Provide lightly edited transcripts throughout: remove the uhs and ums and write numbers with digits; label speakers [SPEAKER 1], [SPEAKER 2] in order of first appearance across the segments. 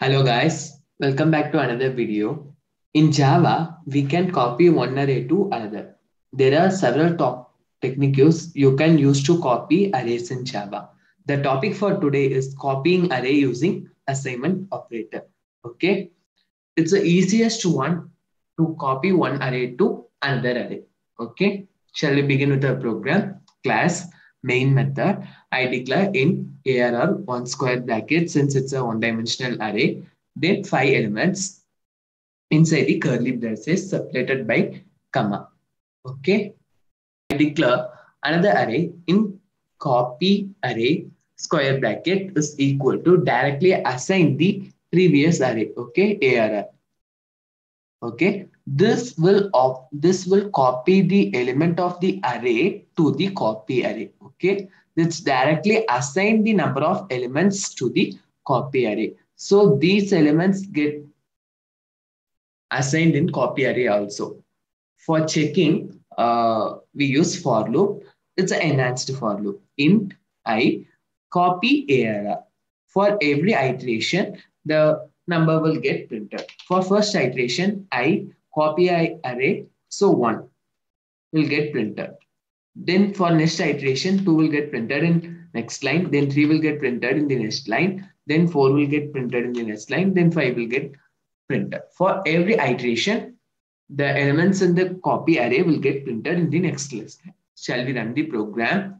[SPEAKER 1] Hello guys, welcome back to another video. In Java, we can copy one array to another. There are several top techniques you can use to copy arrays in Java. The topic for today is copying array using assignment operator. Okay, it's the easiest one to copy one array to another array. Okay, shall we begin with the program? Class main method. I declare in ARR one square bracket since it's a one-dimensional array. Then five elements inside the curly braces separated by comma. Okay, I declare another array in copy array square bracket is equal to directly assign the previous array. Okay, ARR. Okay, this will copy the element of the array to the copy array. Okay, it's directly assign the number of elements to the copy array. So these elements get assigned in copy array also. For checking, we use for loop. It's an enhanced for loop. Int I copy ARR. For every iteration, the number will get printed. For first iteration, I copy I array, so 1 will get printed. Then for next iteration, 2 will get printed in next line. Then 3 will get printed in the next line. Then 4 will get printed in the next line. Then 5 will get printed. For every iteration, the elements in the copy array will get printed in the next list. Shall we run the program?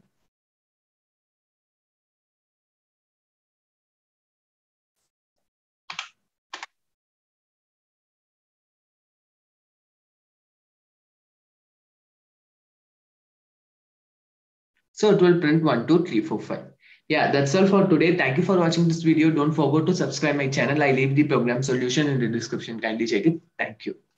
[SPEAKER 1] So it will print 1, 2, 3, 4, 5. Yeah, that's all for today. Thank you for watching this video. Don't forget to subscribe my channel. I leave the program solution in the description. Kindly check it. Thank you.